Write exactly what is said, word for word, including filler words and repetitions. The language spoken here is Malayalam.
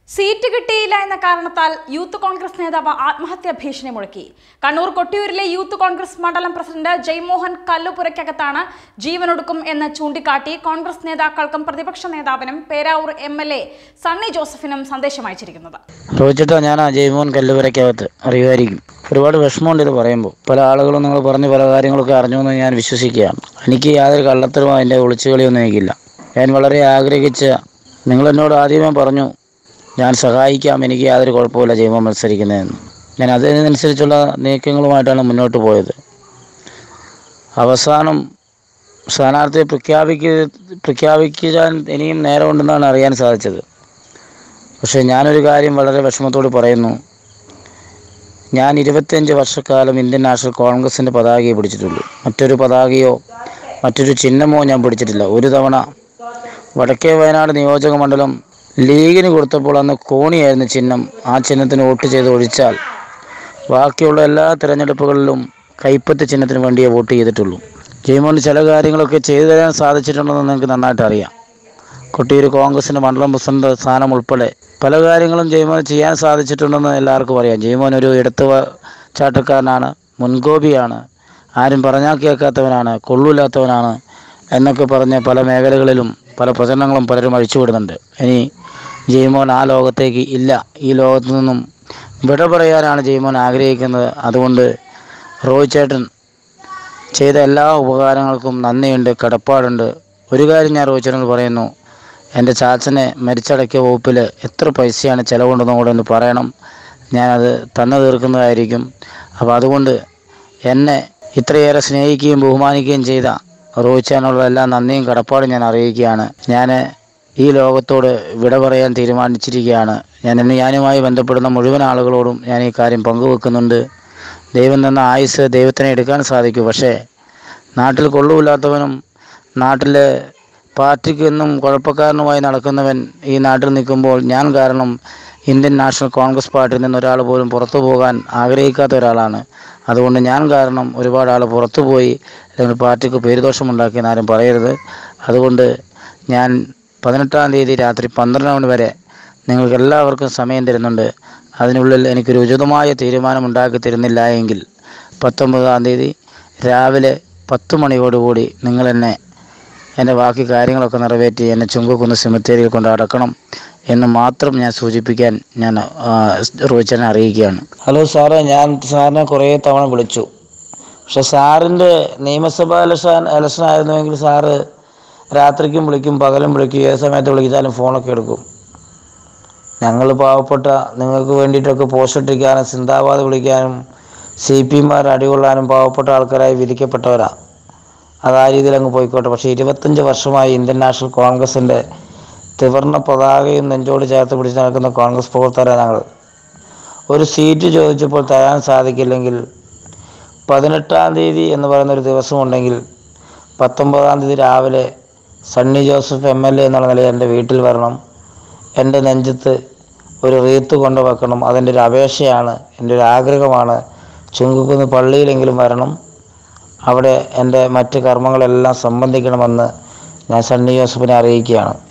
സീറ്റ് കിട്ടിയില്ല എന്ന കാരണത്താൽ യൂത്ത് കോൺഗ്രസ് നേതാവ് ആത്മഹത്യാ ഭീഷണി മുഴക്കി. കണ്ണൂർ കൊട്ടിയൂരിലെ യൂത്ത് കോൺഗ്രസ് മണ്ഡലം പ്രസിഡന്റ് ജയ്മോഹൻ കല്ലുപുരയ്ക്കകത്താണ് ജീവനൊടുക്കും എന്ന് ചൂണ്ടിക്കാട്ടി കോൺഗ്രസ് നേതാക്കൾക്കും പ്രതിപക്ഷ നേതാവിനും Peravoor M L A Sunny ജോസഫിനും സന്ദേശം അയച്ചിരിക്കുന്നത്. ചോദിച്ചിട്ടോ ഞാൻ ജയ്മോഹൻ കല്ലുപുരയ്ക്കകത്ത് അറിയുമായിരിക്കും. ഒരുപാട് വിഷമമുണ്ട് ഇത് പറയുമ്പോൾ. പല ആളുകളും നിങ്ങൾ പറഞ്ഞ് പല കാര്യങ്ങളൊക്കെ അറിഞ്ഞു എന്ന് ഞാൻ വിശ്വസിക്കുകയാണ്. എനിക്ക് യാതൊരു കള്ളത്തരമോ അതിൻ്റെ ഒളിച്ചുകളിയൊന്നും എനിക്കില്ല. ഞാൻ വളരെ ആഗ്രഹിച്ച നിങ്ങളെന്നോട് ആദ്യമേ പറഞ്ഞു ഞാൻ സഹായിക്കാം, എനിക്ക് യാതൊരു കുഴപ്പമില്ല ജയ്മോൻ മത്സരിക്കുന്നതെന്ന്. ഞാൻ അതിനനുസരിച്ചുള്ള നീക്കങ്ങളുമായിട്ടാണ് മുന്നോട്ട് പോയത്. അവസാനം സ്ഥാനാർത്ഥിയെ പ്രഖ്യാപിക്ക പ്രഖ്യാപിക്കാൻ ഇനിയും നേരമുണ്ടെന്നാണ് അറിയാൻ സാധിച്ചത്. പക്ഷേ ഞാനൊരു കാര്യം വളരെ വിഷമത്തോട് പറയുന്നു. ഞാൻ ഇരുപത്തിയഞ്ച് വർഷക്കാലം ഇന്ത്യൻ നാഷണൽ കോൺഗ്രസിൻ്റെ പതാകയെ പിടിച്ചിട്ടുള്ളൂ. മറ്റൊരു പതാകയോ മറ്റൊരു ചിഹ്നമോ ഞാൻ പിടിച്ചിട്ടില്ല. ഒരു തവണ വടക്കേ വയനാട് നിയോജക മണ്ഡലം ലീഗിന് കൊടുത്തപ്പോൾ അന്ന് കോണിയായിരുന്നു ചിഹ്നം. ആ ചിഹ്നത്തിന് വോട്ട് ചെയ്ത് ഒഴിച്ചാൽ ബാക്കിയുള്ള എല്ലാ തിരഞ്ഞെടുപ്പുകളിലും കൈപ്പറ്റ് ചിഹ്നത്തിന് വേണ്ടിയേ വോട്ട് ചെയ്തിട്ടുള്ളൂ. ജയ്മോൻ ചില കാര്യങ്ങളൊക്കെ ചെയ്തു തരാൻ സാധിച്ചിട്ടുണ്ടെന്ന് നിങ്ങൾക്ക് നന്നായിട്ട് അറിയാം. കൊട്ടിയൂർ കോൺഗ്രസിൻ്റെ മണ്ഡലം പ്രസിഡന്റ് സ്ഥാനം ഉൾപ്പെടെ പല കാര്യങ്ങളും ജയ്മോൻ ചെയ്യാൻ സാധിച്ചിട്ടുണ്ടെന്ന് എല്ലാവർക്കും അറിയാം. ജയ്മോൻ ഒരു എടുത്തു ചാട്ടക്കാരനാണ്, മുൻകോപിയാണ്, ആരും പറഞ്ഞാൽ കേൾക്കാത്തവനാണ്, കൊള്ളൂല്ലാത്തവനാണ് എന്നൊക്കെ പറഞ്ഞ് പല മേഖലകളിലും പല പ്രചരണങ്ങളും പലരും അഴിച്ചുവിടുന്നുണ്ട്. ഇനി ജയ്മോൻ ആ ലോകത്തേക്ക് ഇല്ല. ഈ ലോകത്തു നിന്നും വിട പറയാനാണ് ജയ്മോൻ ആഗ്രഹിക്കുന്നത്. അതുകൊണ്ട് റോയ് ചേട്ടൻ ചെയ്ത എല്ലാ ഉപകാരങ്ങൾക്കും നന്ദിയുണ്ട്, കടപ്പാടുണ്ട്. ഒരു കാര്യം ഞാൻ റോയ് ചേട്ടനോട് പറയുന്നു, എൻ്റെ ചാച്ചനെ മരിച്ചടക്കിയ വകുപ്പിൽ എത്ര പൈസയാണ് ചിലവുണ്ടെന്നും കൂടെ ഒന്ന് പറയണം. ഞാനത് തന്നു തീർക്കുന്നതായിരിക്കും. അപ്പോൾ അതുകൊണ്ട് എന്നെ ഇത്രയേറെ സ്നേഹിക്കുകയും ബഹുമാനിക്കുകയും ചെയ്ത റോയ് ചേട്ടനുള്ള എല്ലാ നന്ദിയും കടപ്പാടും ഞാൻ അറിയിക്കുകയാണ്. ഞാൻ ഈ ലോകത്തോട് വിട പറയാൻ തീരുമാനിച്ചിരിക്കുകയാണ്. ഞാൻ ഇന്ന് ഞാനുമായി ബന്ധപ്പെടുന്ന മുഴുവൻ ആളുകളോടും ഞാൻ ഈ കാര്യം പങ്കുവെക്കുന്നുണ്ട്. ദൈവം തന്ന ആയുസ് ദൈവത്തിനെ എടുക്കാൻ സാധിക്കൂ. പക്ഷേ നാട്ടിൽ കൊള്ളുമില്ലാത്തവനും നാട്ടിൽ പാർട്ടിക്ക് എന്നും കുഴപ്പക്കാരനുമായി നടക്കുന്നവൻ ഈ നാട്ടിൽ നിൽക്കുമ്പോൾ ഞാൻ കാരണം ഇന്ത്യൻ നാഷണൽ കോൺഗ്രസ് പാർട്ടിയിൽ നിന്ന് ഒരാൾ പോലും പുറത്തു പോകാൻ ആഗ്രഹിക്കാത്ത ഒരാളാണ്. അതുകൊണ്ട് ഞാൻ കാരണം ഒരുപാട് ആൾ പുറത്തു പോയി അല്ലെങ്കിൽ പാർട്ടിക്ക് പേരുദോഷമുണ്ടാക്കിയെന്ന് ആരും പറയരുത്. അതുകൊണ്ട് ഞാൻ പതിനെട്ടാം തീയതി രാത്രി പന്ത്രണ്ട് മണി വരെ നിങ്ങൾക്ക് എല്ലാവർക്കും സമയം തരുന്നുണ്ട്. അതിനുള്ളിൽ എനിക്കൊരു ഉചിതമായ തീരുമാനം ഉണ്ടാക്കി തരുന്നില്ല എങ്കിൽ പത്തൊമ്പതാം തീയതി രാവിലെ പത്ത് മണിയോടുകൂടി നിങ്ങൾ എന്നെ എൻ്റെ ബാക്കി കാര്യങ്ങളൊക്കെ നിറവേറ്റി എന്നെ ചുങ്കക്കുന്ന് സെമിത്തേരിയിൽ കൊണ്ട് അടക്കണം എന്ന് മാത്രം ഞാൻ സൂചിപ്പിക്കാൻ ഞാൻ റോയിച്ചനെ അറിയിക്കുകയാണ്. ഹലോ സാറേ, ഞാൻ സാറിനെ കുറേ തവണ വിളിച്ചു. പക്ഷെ സാറിൻ്റെ നിയമസഭാ ഇലക്ഷൻ ഇലക്ഷൻ ആയിരുന്നുവെങ്കിൽ സാറ് രാത്രിക്കും വിളിക്കും, പകലും വിളിക്കും, ഏത് സമയത്ത് വിളിച്ചാലും ഫോണൊക്കെ എടുക്കും. ഞങ്ങൾ പാവപ്പെട്ട നിങ്ങൾക്ക് വേണ്ടിയിട്ടൊക്കെ പോസ്റ്റ് ഇട്ടിരിക്കാനും സിന്ദാബാദ് വിളിക്കാനും സി പി മാർ അടികൊള്ളാനും പാവപ്പെട്ട ആൾക്കാരായി വിധിക്കപ്പെട്ടവരാണ്. അത് ആ രീതിയിൽ അങ്ങ് പോയിക്കോട്ടെ. പക്ഷേ ഇരുപത്തഞ്ച് വർഷമായി ഇന്ത്യൻ നാഷണൽ കോൺഗ്രസിൻ്റെ ത്രിവർണ്ണ പതാകയും നെഞ്ചോട് ചേർത്ത് പിടിച്ച് നടക്കുന്ന കോൺഗ്രസ് പ്രവർത്തകരാണ് ഞങ്ങൾ. ഒരു സീറ്റ് ചോദിച്ചപ്പോൾ തരാൻ സാധിക്കില്ലെങ്കിൽ പതിനെട്ടാം തീയതി എന്ന് പറയുന്നൊരു ദിവസമുണ്ടെങ്കിൽ പത്തൊമ്പതാം തീയതി രാവിലെ Sunny Joseph M L A എന്നുള്ള നിലയിൽ എൻ്റെ വീട്ടിൽ വരണം. എൻ്റെ നെഞ്ചത്ത് ഒരു റീത്ത് കൊണ്ട് വെക്കണം. അതെൻ്റെ ഒരു അപേക്ഷയാണ്, എൻ്റെ ഒരു ആഗ്രഹമാണ്. ചുങ്കക്കുന്ന് പള്ളിയിലെങ്കിലും വരണം. അവിടെ എൻ്റെ മറ്റ് കർമ്മങ്ങളെല്ലാം സംബന്ധിക്കണമെന്ന് ഞാൻ സണ്ണി ജോസഫിനെ അറിയിക്കുകയാണ്.